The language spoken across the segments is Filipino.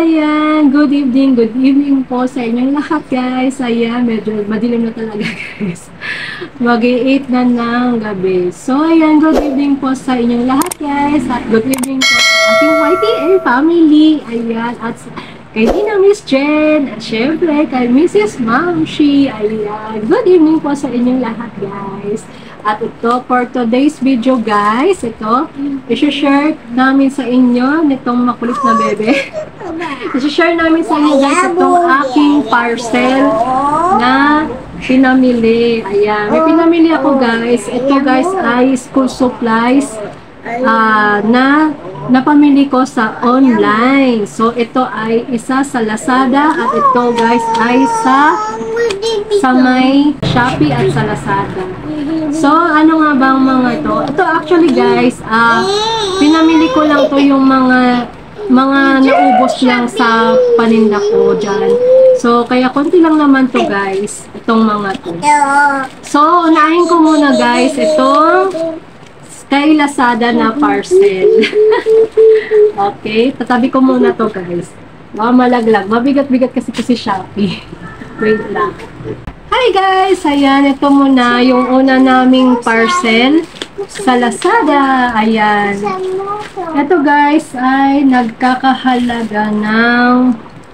ayan, good evening po sa inyong lahat guys. Ayan, medyo madilim na talaga guys. Mag-8 na ng gabi. So ayan, good evening po sa inyong lahat guys. At good evening po sa ating YTL family. Ayan, at kay Dina Miss Jen. At syempre kay Mrs. Mamshi. Ayan, good evening po sa inyong lahat guys. At ito, for today's video guys, ito, i-share namin sa inyo nitong makulit na bebe. I-share namin sa inyo guys itong aking parcel na pinamili. Ayan, may pinamili ako guys. Ito guys ay school supplies na napamili ko sa online. So, ito ay isa sa Lazada at ito guys ay sa may Shopee at sa Lazada. So, ano nga bang mga ito? Ito actually guys, pinamili ko lang to yung mga naubos lang sa paninda ko dyan. So, kaya konti lang naman to guys, itong mga to. So, unahin ko muna guys, itong kay Lazada na parcel. Okay, tatabi ko muna to guys. Baka malaglag. Mabigat-bigat kasi si Shopee. Wait lang. Hi guys! Ayan, ito muna yung una naming parcel sa Lazada. Ayan. Ito guys ay nagkakahalaga ng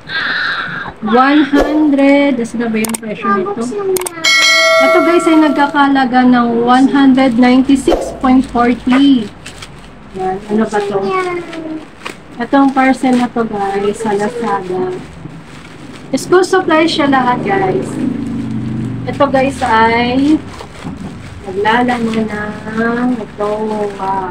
100. Asa na ba yung presyo nito? Ito guys ay nagkakahalaga ng 196.40. Ayan, ano ba to? Itong parcel na to guys sa Lazada. School supplies siya lahat guys. Ito guys ay naglalaman ng ito. Wow!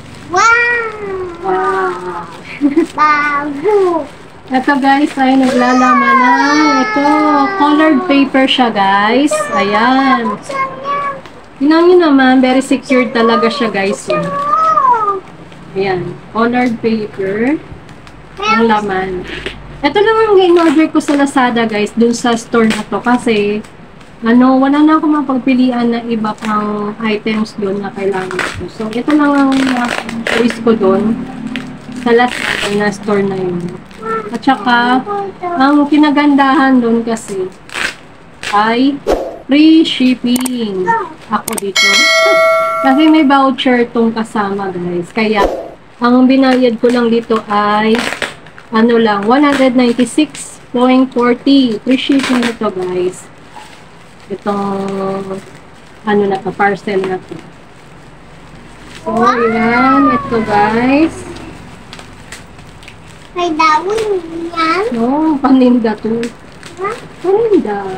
Wow! Bago! Ito guys ay naglalaman ng ito. Colored paper siya guys. Ayan. Tingnan nyo naman, very secured talaga siya guys. Ayan. Colored paper. Ang laman. Ito lang ang in-order ko sa Lazada guys, dun sa store na to kasi wala na ako mapagpilian na iba pang items doon na kailangan ko. So, ito lang ang choice ko doon sa Lazada na store na yun. At saka, ang kinagandahan doon kasi ay free shipping ako dito. Kasi may voucher tong kasama guys. Kaya, ang binayad ko lang dito ay lang, 196.40. Free shipping ito guys. Itong na to, parcel na to. So, yan. Ito guys. May dawin yan? No, paninda to. Paninda.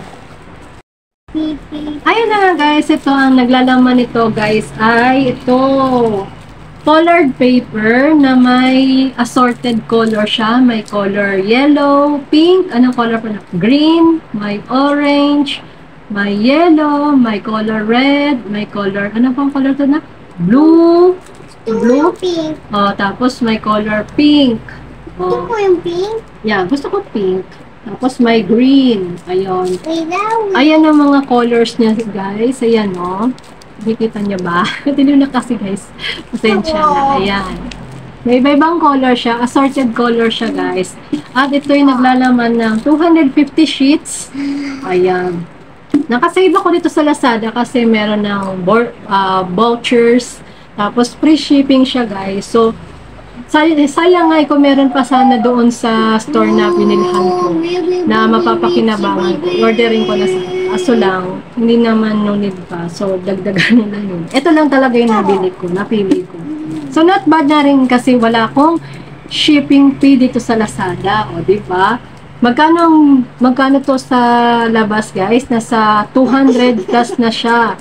Ayun na nga guys. Ito ang naglalaman nito guys ay ito. Colored paper na may assorted color siya. May color yellow, pink, anong color pa na? Green, may orange, may yellow, may color red, may color, ano pang color to na? Blue. Blue? Pink. Oh, tapos may color pink. Gusto ko yung pink. Yeah, gusto ko pink. Tapos may green. Ayun. May ayan ang mga colors niya guys. Ayan o. Oh. Nakikita niyo ba? Katilo na kasi guys. Pasensya na. Ayan. May iba-ibang color siya. Assorted color siya guys. At ito yung naglalaman ng 250 sheets. Ayan. Nakasave ako dito sa Lazada kasi meron ng vouchers. Tapos free shipping siya guys. So, sayang nga kung meron pa sana doon sa store na binilhan ko na mapapakinabangan ko. Ordering ko na sana. Aso lang, hindi naman no need pa. So, dagdagan na yun. Ito lang talaga yung napili ko. So, not bad na rin kasi wala akong shipping fee dito sa Lazada. O, diba? Magkano to sa labas guys? Nasa 200 plus na siya.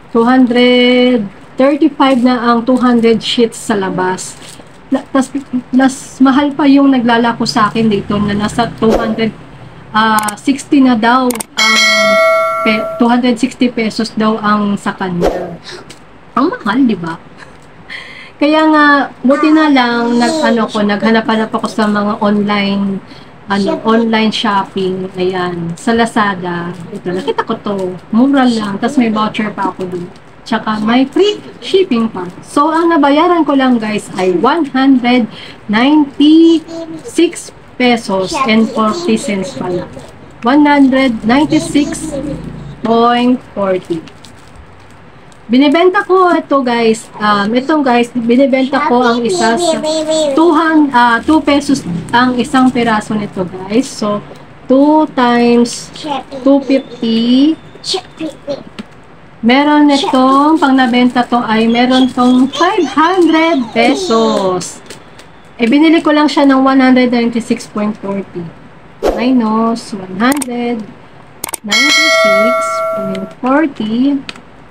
235 na ang 200 sheets sa labas. Plus mahal pa yung naglalako sa akin dito na nasa 260 na daw ang 260 pesos daw ang sa kanya. Ang mahal, di ba? Kaya nga buti na lang naghanap-hanap ako sa mga online shopping. Ayan, sa Lazada. Ito, nakita ko to. Mura lang. Tapos may voucher pa ako dun. Tsaka may free shipping pa. So, ang nabayaran ko lang guys ay 196 pesos and 40 cents pala. 196.40. Binibenta ko ito guys, binibenta ko ang isa sa 2 pesos ang isang piraso nito guys. So, 2 times 250. Meron itong, pang nabenta to ay meron tong 500 pesos. E, binili ko lang siya ng 196.40. Minus 196.40.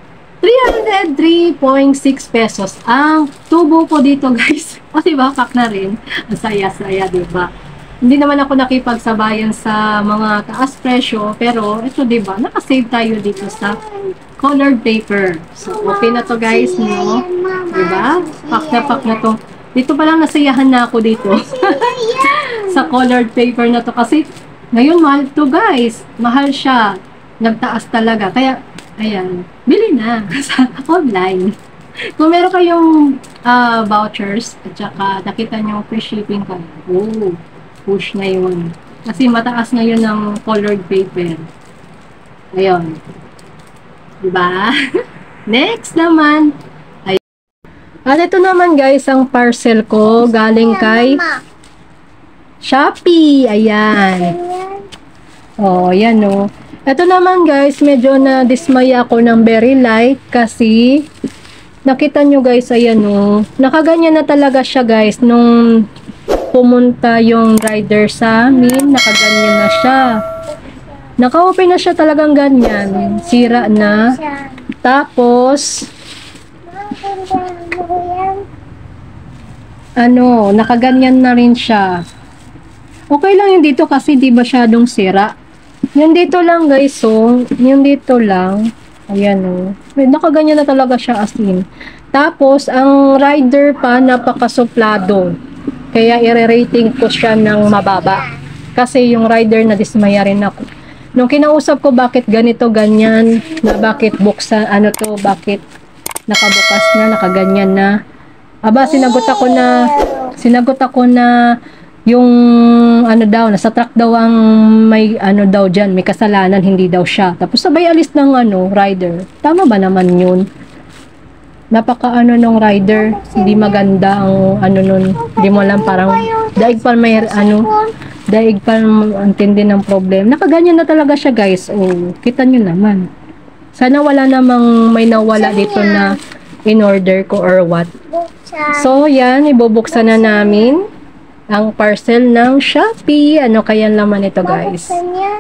303.6 pesos ang tubo ko dito guys. O diba, pack na rin. Ang saya-saya, diba? Hindi naman ako nakipagsabayan sa mga taas presyo, pero ito diba, nakasave tayo dito sa colored paper. So, okay na to guys, no? Diba? Pack na to. Dito pa lang nasayahan na ako dito. Sa colored paper na to. Kasi, ngayon mahal to guys. Mahal siya. Nagtaas talaga. Kaya, ayan, bili na sa online. Kung meron kayong vouchers at saka nakita nyo free shipping ka, push na yun. Kasi mataas na yun ng colored paper. Ayun. Diba? Next naman. Ayun. At ito naman guys, ang parcel ko galing kay Shopee. Ayan. Oh, yan o. Ito naman guys, medyo na-dismaya ako ng very light kasi nakita nyo guys, ayan o. Nakaganyan na talaga siya guys nung pumunta yung rider sa amin. Nakaganyan na siya. Naka-open na siya talagang ganyan. Sira na. Tapos, nakaganyan na rin siya. Okay lang yung dito kasi di masyadong sira. Yung dito lang guys, yung dito lang, ayan nakaganyan na talaga siya as in. Tapos, ang rider pa, napakasuplado. Kaya i-rating ko siya ng mababa. Kasi yung rider na dismaya rin ako. Nung kinausap ko bakit ganito, ganyan, na bakit buksan, bakit nakabukas na, nakaganyan na. Aba, sinagot ako na yung nasa truck daw ang may daw dyan, may kasalanan, hindi daw siya. Tapos sabay alis ng rider. Tama ba naman yun? Napaka nung rider, hindi maganda ang nun. Hindi mo alam, parang daig pa may daig pa antindi ng problem. Nakaganyan na talaga siya guys. Oh, kita nyo naman. Sana wala namang may nawala dito na in order ko or what. So yan, ibubuksan na namin ang parcel ng Shopee. Ano kaya naman ito guys?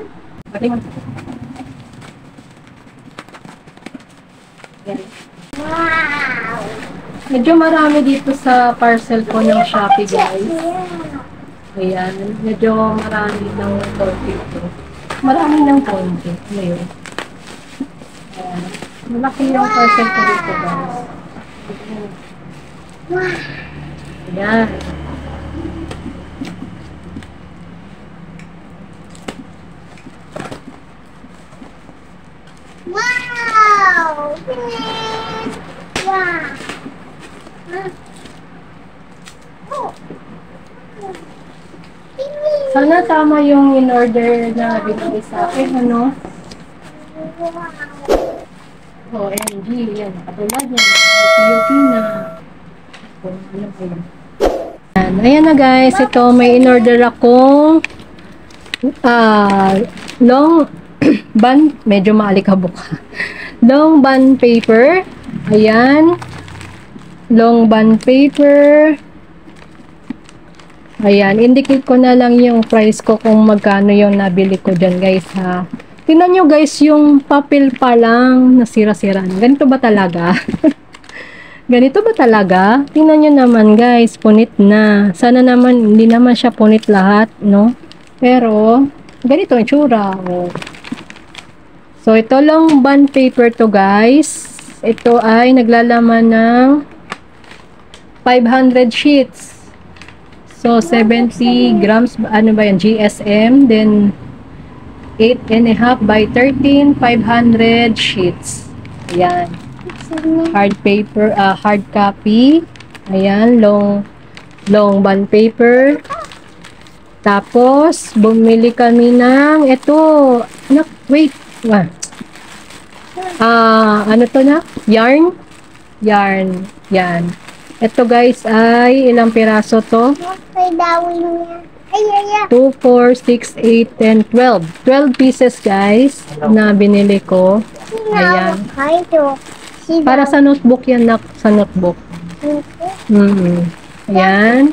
Wow! Medyo marami dito sa parcel ko ng Shopee guys. Ayan, medyo marami ng konti ito. Marami ng konti. Ayan. Malaki yung parcel ko dito guys. Ayan. Wow! Wow! Sana tama yung in-order na binigay sa akin, ano? OMG, yan. Katulad yan. UP na. Ano ba yan? Ayan na guys, ito may in-order akong long band, medyo maalikabok. Long band paper. Ayan. Long band paper. Ayan, indicate ko na lang yung price ko kung magkano yung nabili ko dyan guys ha. Tingnan nyo guys, yung papel pa lang nasira-sira na. Ganito ba talaga? Ganito ba talaga? Tingnan nyo naman guys, punit na. Sana naman, hindi naman siya punit lahat, no? Pero, ganito yung tsura. Oh. So, ito lang bond paper to guys. Ito ay naglalaman ng 500 sheets. So, 70 grams, ano ba yan, GSM, then 8.5 by 13, 500 sheets. Ayan. Hard paper, hard copy. Ayan, long bond paper. Tapos, bumili kami ng ito. Wait. Ano to na? Yarn. Yarn. Yan. Ito guys ay ilang piraso to? May dawin niya. Ay. 2, 4, 6, 8, 10, 12. 12 pieces guys na binili ko. Ayan. Para sa notebook yan, sa notebook. Ayan.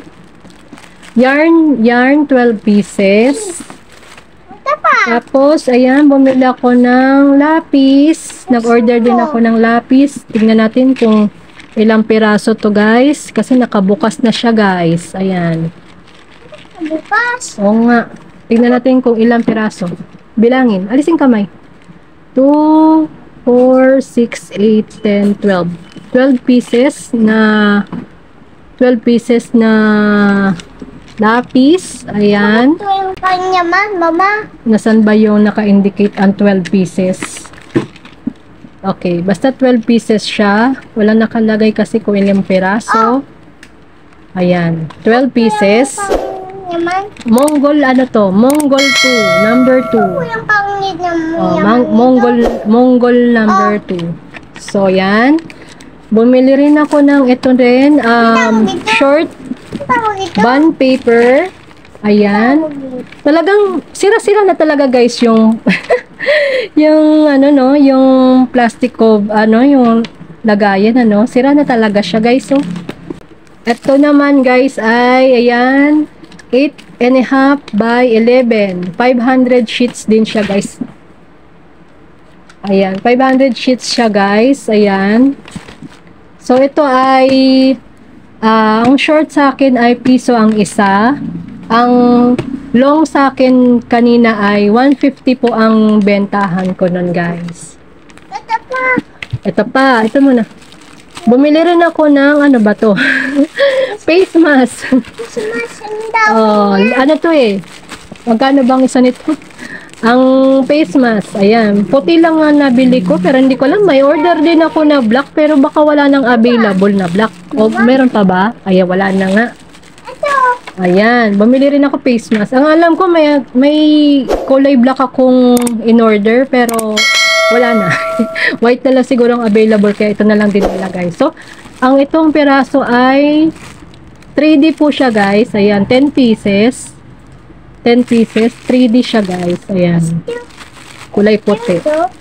Yarn 12 pieces. Tapos, ayan, bumili ako ng lapis. Nag-order din ako ng lapis. Tingnan natin kung ilang piraso to guys. Kasi nakabukas na siya guys. Ayan. Bukas. Oo nga. Tingnan natin kung ilang piraso. Bilangin. Alisin kamay. 2, 4, 6, 8, 10, 12. 12 pieces na lapis. Ayan. Ito yung kanya mama. Nasaan ba yung naka-indicate ang 12 pieces? Okay. Basta 12 pieces siya. Wala nakalagay kasi kung ilang piraso. Ayan. 12 pieces. Mongol, ano to? Mongol 2. Number 2. Yung pangit na Mongol number 2. So, yan. Bumili rin ako ng ito rin. Short bond paper. Ayan. Talagang sira-sira na talaga guys yung yung yung plastic of yung lagayan sira na talaga siya guys. So, ito naman guys ay ayan 8.5 by 11. 500 sheets din siya guys. Ayan, 500 sheets siya guys. Ayan. So, ito ay ang short sa akin ay piso ang isa. Ang long sa akin kanina ay 150 po ang bentahan ko nun guys. Ito pa. Ito muna. Bumili rin ako ng ano ba to? Face mask. Oh, ano to eh? Magkano bang isa nito? Ang face mask, ayan. Puti lang nga nabili ko, pero hindi ko alam. May order din ako na black, pero baka wala nang available na black. O, meron pa ba? Ayan, wala na nga. Ayan, bumili rin ako face mask. Ang alam ko, may kulay black akong in-order, pero wala na. White na lang siguro ang available, kaya ito na lang din nilagay. So, ang itong piraso ay 3D po siya, guys. Ayan, 10 pieces. 10 pieces, 3D siya guys. Ayan. Kulay puti.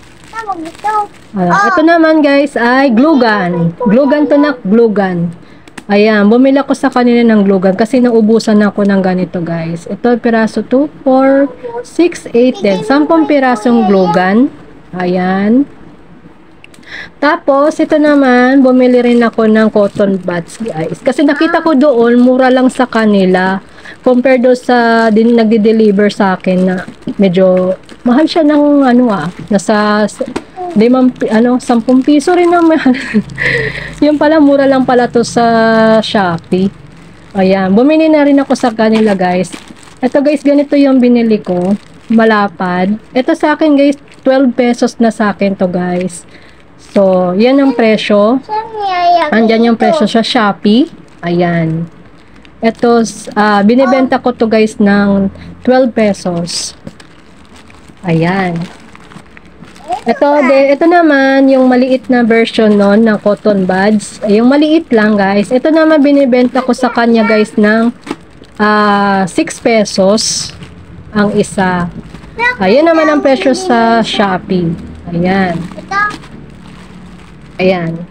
Ito naman guys ay glue gun. Glue gun to na, glue gun. Ayan, bumili ako sa kanina ng glue gun kasi naubusan ako ng ganito guys. Ito piraso 2, 4, 6, 8, 10. 10 pirasong glue gun. Ayan. Tapos, ito naman, bumili rin ako ng cotton buds guys. Kasi nakita ko doon, mura lang sa kanila. Compared do sa nagde-deliver sa akin na medyo mahal siya ng nasa 10 piso rin naman. Yung pala mura lang pala to sa Shopee. Ayan, bumili na rin ako sa kanila guys. Ito guys, ganito yung binili ko, malapad. Ito sa akin guys, 12 pesos na sa akin to guys. So, yan ang presyo. Andyan yung presyo sa Shopee. Ayan. Ito, binibenta ko to guys ng 12 pesos. Ayan. Ito naman, yung maliit na version nun ng cotton buds. Yung maliit lang guys. Ito naman binibenta ko sa kanya guys ng 6 pesos ang isa. Ayan naman ang presyo sa Shopee. Ayan. Ayan.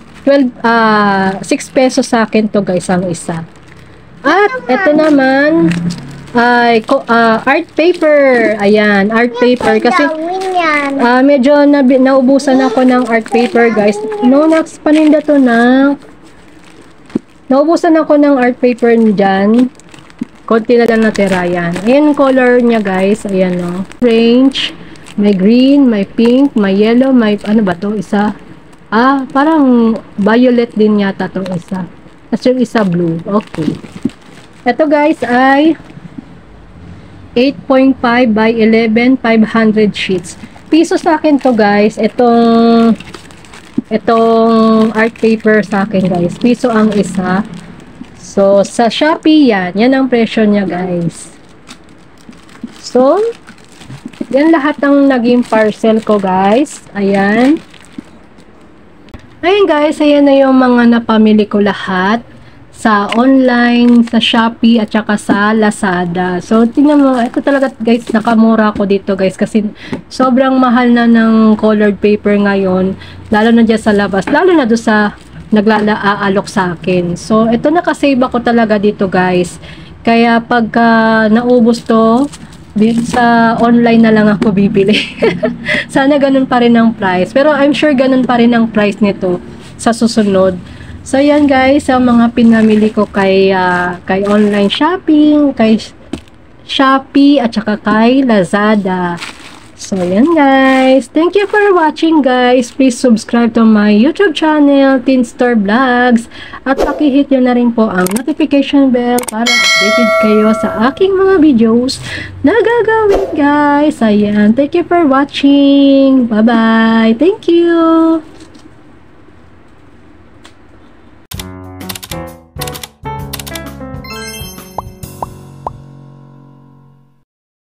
6 pesos sa akin to guys ang isa. At ito naman ay art paper. Ayan, art paper kasi medyo naubusan ako ng art paper guys. Next paninda to na. Naubusan ako ng art paper dyan. Konti na lang natira yan. Ayan color niya guys. Ayan o. Range. May green, may pink, may yellow, may ano ba to? Isa. Parang violet din yata tong isa. Tapos yung isa blue. Okay. Ito guys ay 8.5 by 11, 500 sheets. Piso sa akin to guys. Itong art paper sa akin guys. Piso ang isa. So, sa Shopee yan. Yan ang presyo niya guys. So, yan lahat ng naging parcel ko, guys. Ayan. Ayan, guys. Ayan na yung mga napamili ko lahat sa online, sa Shopee, at saka sa Lazada. So, tingnan mo, ito talaga guys, nakamura ko dito guys, kasi sobrang mahal na ng colored paper ngayon, lalo na dyan sa labas, lalo na doon sa naglalaalok sa akin. So, ito nakasave ako talaga dito guys. Kaya pagka naubos to, sa online na lang ako bibili. Sana ganun pa rin ang price. Pero I'm sure ganun pa rin ang price nito sa susunod. So, yan guys, ang mga pinamili ko kay online shopping, kay Shopee, at saka kay Lazada. So, yan guys. Thank you for watching guys. Please subscribe to my YouTube channel, Teen Store Vlogs. At pakihit nyo na rin po ang notification bell para updated kayo sa aking mga videos na gagawin guys. Ayan. Thank you for watching. Bye-bye. Thank you.